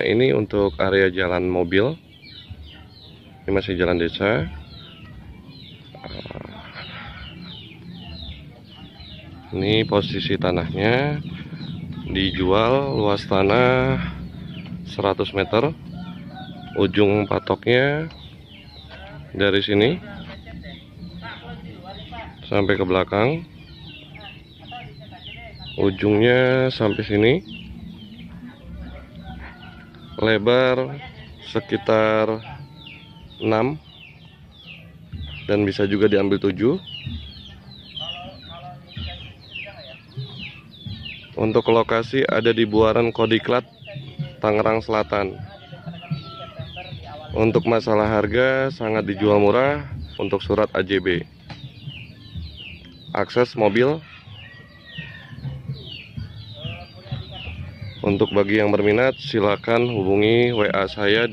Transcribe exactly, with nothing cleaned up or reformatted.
Ini untuk area jalan mobil. Ini masih jalan desa. Ini posisi tanahnya dijual, luas tanah seratus meter. Ujung patoknya dari sini sampai ke belakang. Ujungnya sampai sini. Lebar sekitar enam dan bisa juga diambil tujuh. Untuk lokasi ada di Buaran Kodiklat, Tangerang Selatan. Untuk masalah harga sangat dijual murah untuk surat A J B. Akses mobil. Untuk bagi yang berminat silakan hubungi W A saya